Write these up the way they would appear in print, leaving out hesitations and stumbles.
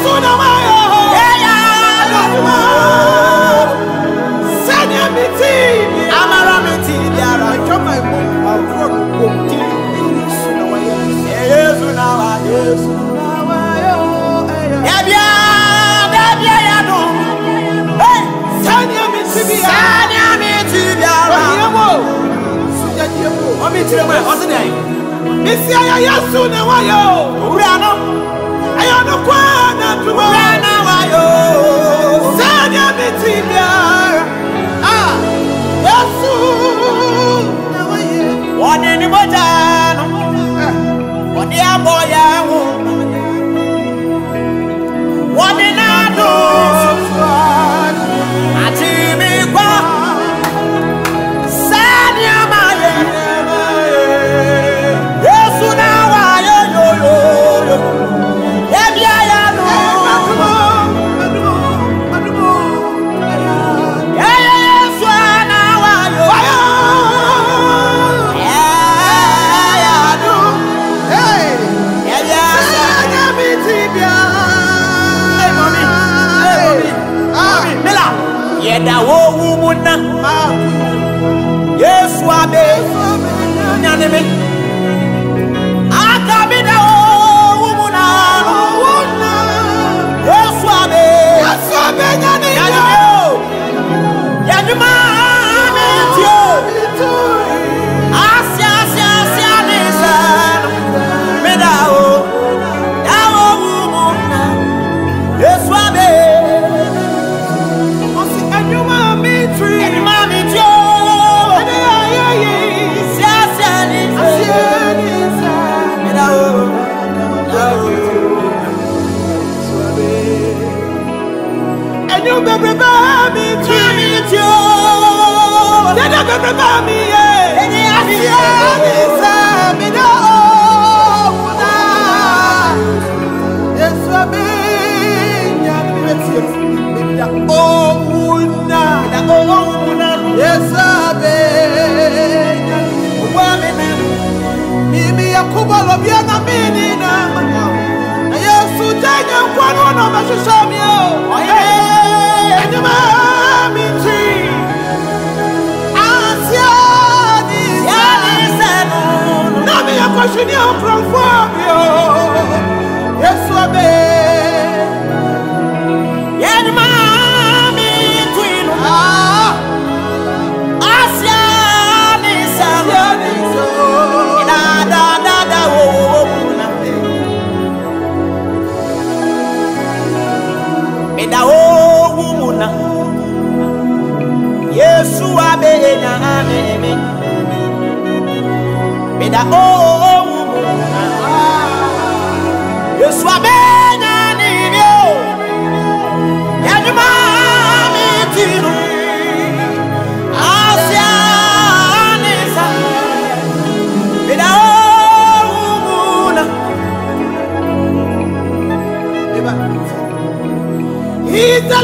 He's the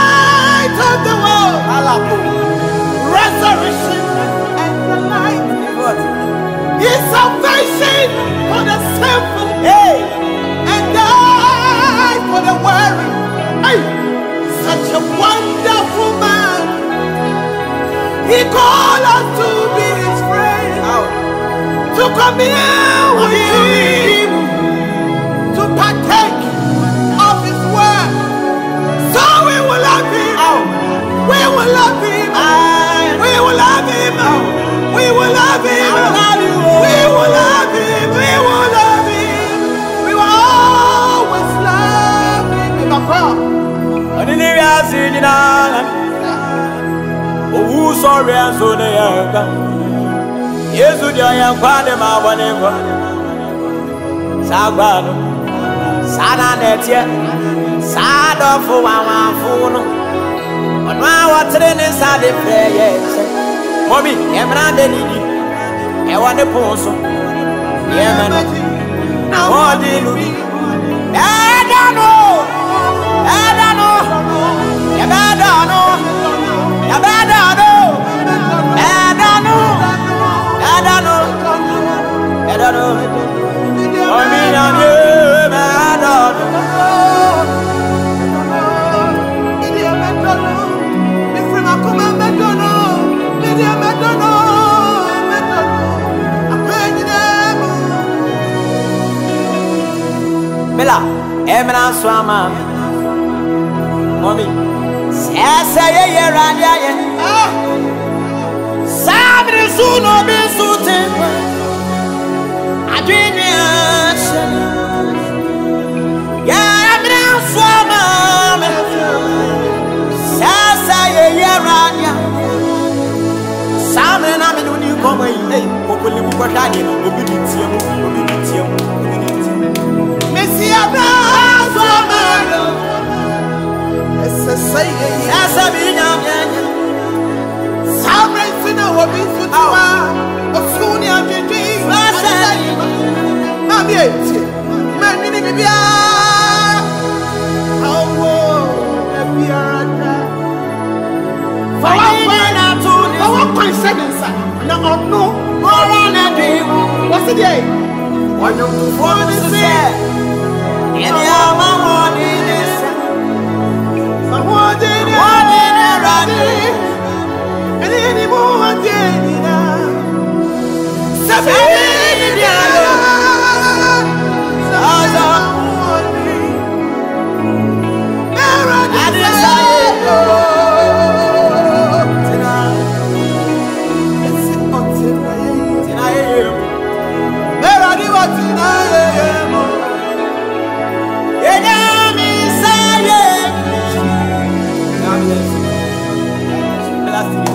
light of the world. Resurrection and the light. His salvation for the simple. And died for the weary. Such a wonderful man. He called us to be his friend. To come here with him. To partake of his word. So we will love him. We will love him. We will love him. We will love him. We will love him. We will love him. We will always love him. I didn't even see it now. Oh, sorry, I'm so there. Yes, you are quite a man. Sabano, Sana Netia, Sada for one phone. But now what's in inside the prayer? Mommy, Emrande Lady, I want a poso. Yemen, I want to be. I don't know. You better know. You better know. I don't know. I don't know. I mean, I'm here, man. Emra swama. Mommy. Say ye radia ye. Sabre suno bisute. Adrinia. Ya emra swama. Say ye radia. Sabre na me no ni komo yi. Hey, kokoli mu kwahade obi ditiam, obi ditiam. Messi abra swama. Say Sasa binyamya Sabre sina wobi futuwa Osuni ajiji Mami eti Mami ni bibia Awo Ebiarada Fawa kwan sedensa Na ono Mora na dimu Wasi diye Wanyo mtufuwa nise Yeni ama mwani nise Wadini rani Bini mu wadini na Sabini dialo Saza mwani Erani saye Tina Esi otina ye Tina ye Erani wa tina ye mo Enyami saye Plastic.